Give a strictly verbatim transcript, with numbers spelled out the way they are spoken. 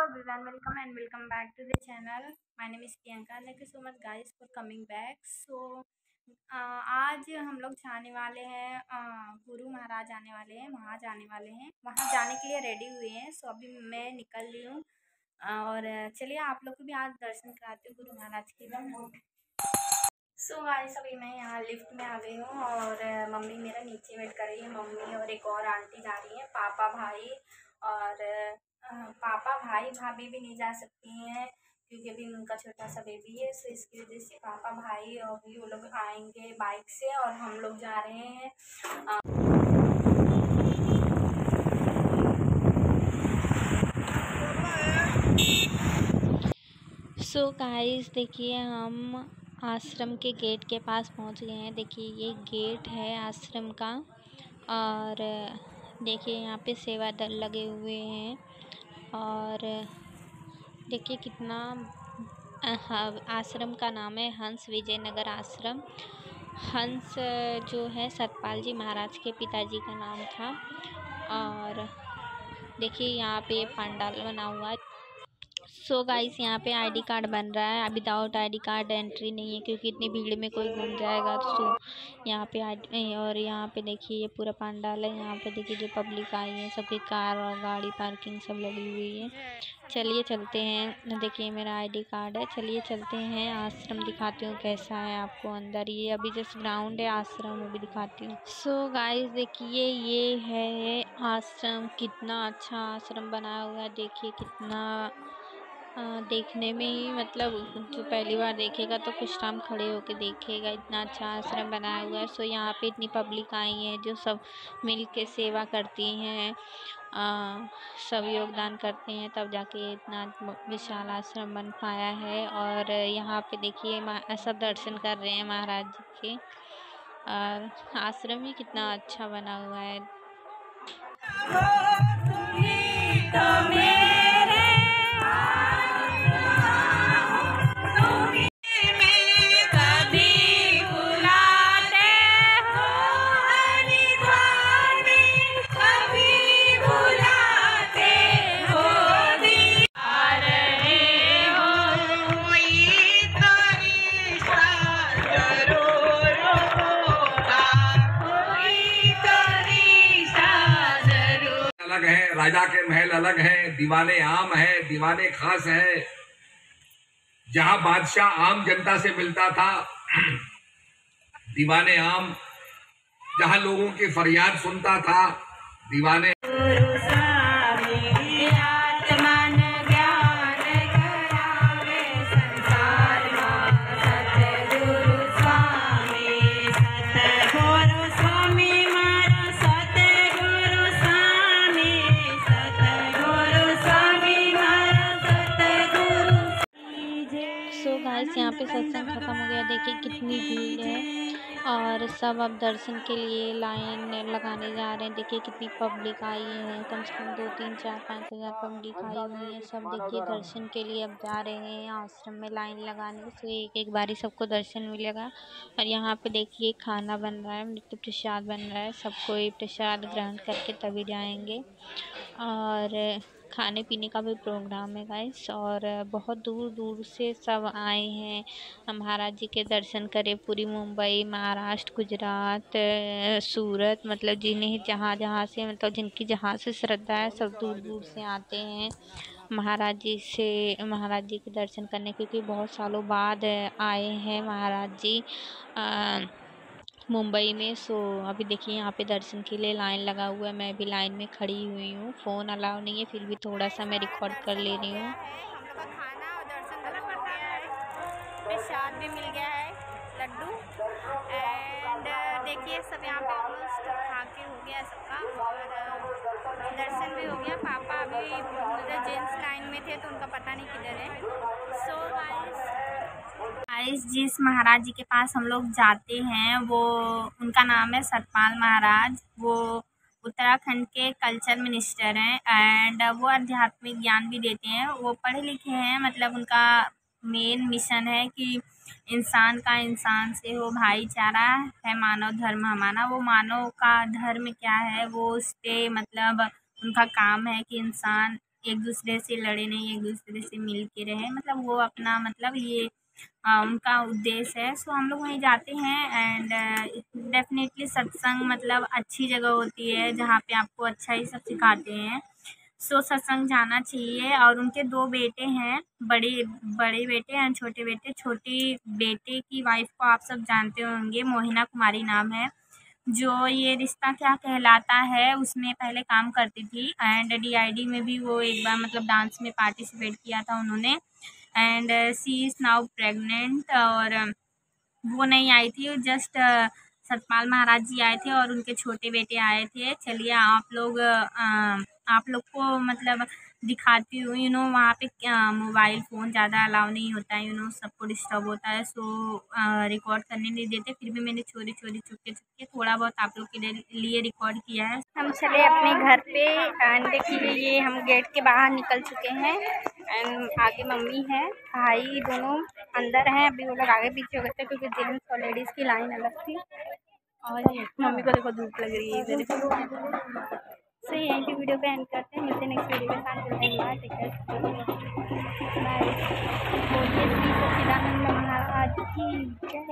everyone, welcome and welcome back to the channel. My name is Priyanka. Thank you so much guys for coming back. So uh, आज हम लोग जाने वाले हैं, uh, Guru Maharaj आने वाले हैं, वहाँ जाने वाले हैं, वहाँ जाने के लिए रेडी हुए हैं. सो अभी मैं निकल रही हूँ और चलिए आप लोग को भी आज दर्शन कराती हूँ गुरु महाराज के. सो गाइस अभी मैं यहाँ लिफ्ट में आ गई हूँ और मम्मी मेरा नीचे वेट कर रही है. मम्मी और एक और आंटी जा रही है, पापा भाई और पापा भाई भाभी भी नहीं जा सकती हैं क्योंकि अभी उनका छोटा सा बेबी है. सो इसकी वजह से पापा भाई और भी वो लोग आएंगे बाइक से और हम लोग जा रहे हैं. सो गाइस देखिए हम आश्रम के गेट के पास पहुंच गए हैं. देखिए ये गेट है आश्रम का और देखिए यहाँ पे सेवा दल लगे हुए हैं और देखिए कितना आश्रम का नाम है हंस विजयनगर आश्रम. हंस जो है सतपाल जी महाराज के पिताजी का नाम था. और देखिए यहाँ पे पंडाल बना हुआ है. सो so गाइस यहाँ पे आईडी कार्ड बन रहा है. विदाउट आईडी कार्ड एंट्री नहीं है क्योंकि इतनी भीड़ में कोई घूम जाएगा. तो यहाँ पे आईडी और यहाँ पे देखिए ये पूरा पंडाल है. यहाँ पे देखिए जो पब्लिक आई है सबकी कार और गाड़ी पार्किंग सब लगी हुई है. चलिए चलते हैं. देखिए मेरा आईडी कार्ड है. चलिए चलते हैं. आश्रम दिखाती हूँ कैसा है आपको अंदर. ये अभी जस्ट ग्राउंड है आश्रम, वो भी दिखाती हूँ. सो गाइस देखिए ये है आश्रम. कितना अच्छा आश्रम बनाया हुआ है. देखिए कितना आ, देखने में ही मतलब जो पहली बार देखेगा तो कुछ टाइम खड़े होके देखेगा. इतना अच्छा आश्रम बनाया हुआ है. सो यहाँ पे इतनी पब्लिक आई है जो सब मिल के सेवा करती हैं, सब योगदान करते हैं तब जाके इतना विशाल आश्रम बन पाया है. और यहाँ पे देखिए सब दर्शन कर रहे हैं महाराज जी के. और आश्रम ही कितना अच्छा बना हुआ है. अलग है, राजा के महल अलग हैं, दीवाने आम है, दीवाने खास है. जहां बादशाह आम जनता से मिलता था, दीवाने आम जहां लोगों की फरियाद सुनता था, दीवाने यहाँ पे सत्संग खत्म हो गया. देखिए कितनी भीड़ है और सब अब दर्शन के लिए लाइन लगाने जा रहे हैं. देखिए कितनी पब्लिक आई है. कम से कम दो तीन चार पाँच हज़ार पब्लिक आई हुई है. सब देखिए दर्शन के लिए अब जा रहे हैं आश्रम में लाइन लगाने. तो एक एक बारी सबको दर्शन मिलेगा. और यहाँ पे देखिए खाना बन रहा है, नित्य प्रसाद बन रहा है. सबको ये प्रसाद ग्रहण करके तभी जाएंगे. और खाने पीने का भी प्रोग्राम है गाइस. और बहुत दूर दूर से सब आए हैं महाराज जी के दर्शन करे. पूरी मुंबई, महाराष्ट्र, गुजरात, सूरत, मतलब जिन्हें जहाँ जहाँ से मतलब जिनकी जहाँ से श्रद्धा है सब दूर दूर से आते हैं महाराज जी से महाराज जी के दर्शन करने. क्योंकि बहुत सालों बाद आए हैं महाराज जी आ, मुंबई में. सो अभी देखिए यहाँ पे दर्शन के लिए लाइन लगा हुआ है. मैं भी लाइन में खड़ी हुई हूँ. फ़ोन अलाउ नहीं है फिर भी थोड़ा सा मैं रिकॉर्ड कर ले रही हूँ. हम लोग का खाना और दर्शन दोनों हो गया है. प्रसाद भी मिल गया है, लड्डू. एंड देखिए सब यहाँ पे ऑलमोस्ट खा के हो गया सबका और दर्शन भी हो गया. पापा अभी उधर जेंट्स लाइन में थे तो उनका पता नहीं किधर है. सो गाइस गाइस जिस महाराज जी के पास हम लोग जाते हैं वो उनका नाम है सतपाल महाराज. वो उत्तराखंड के कल्चर मिनिस्टर हैं एंड वो आध्यात्मिक ज्ञान भी देते हैं. वो पढ़े लिखे हैं, मतलब उनका मेन मिशन है कि इंसान का इंसान से हो भाईचारा है, मानव धर्म हमारा. वो मानव का धर्म क्या है वो उस पर मतलब उनका काम है कि इंसान एक दूसरे से लड़े नहीं, एक दूसरे से मिल के रहे, मतलब वो अपना मतलब ये आ, उनका उद्देश्य है। सो हम लोग वहीं जाते हैं एंड डेफिनेटली सत्संग मतलब अच्छी जगह होती है जहाँ पे आपको अच्छा ही सब सिखाते हैं। सो सत्संग जाना चाहिए। और उनके दो बेटे हैं, बड़े बड़े बेटे एंड छोटे बेटे। छोटी बेटे की वाइफ को आप सब जानते होंगे, मोहिना कुमारी नाम है, जो ये रिश्ता क्या कहलाता है उसमें पहले काम करती थी एंड डीआईडी में भी वो एक बार मतलब डांस में पार्टिसिपेट किया था उन्होंने। And she is now pregnant. और वो नहीं आई थी, जस्ट सतपाल महाराज जी आए थे और उनके छोटे बेटे आए थे। चलिए आप लोग अ, आप लोग को मतलब दिखाती हूँ। यू नो वहाँ पे मोबाइल फ़ोन ज़्यादा अलाउ नहीं होता है, यू नो सबको डिस्टर्ब होता है, सो रिकॉर्ड करने नहीं देते। फिर भी मैंने चोरी चोरी चुपके चुपके थोड़ा बहुत आप लोग के लिए लिए रिकॉर्ड किया है। हम चले अपने घर पे एंड देखिए ये हम गेट के बाहर निकल चुके हैं एंड आगे मम्मी है, भाई दोनों अंदर हैं। अभी वो लोग आगे पीछे हो गए थे क्योंकि जेंट्स और लेडीज़ की लाइन अलग थी। और मम्मी को देखो धूप लग रही है इधर। सो यहीं पे वीडियो पे एंड करते हैं, मिलते हैं नेक्स्ट वीडियो के साथ। Bye, take care, bye. बोलिए श्री सच्चिदानंद महाराज की जय।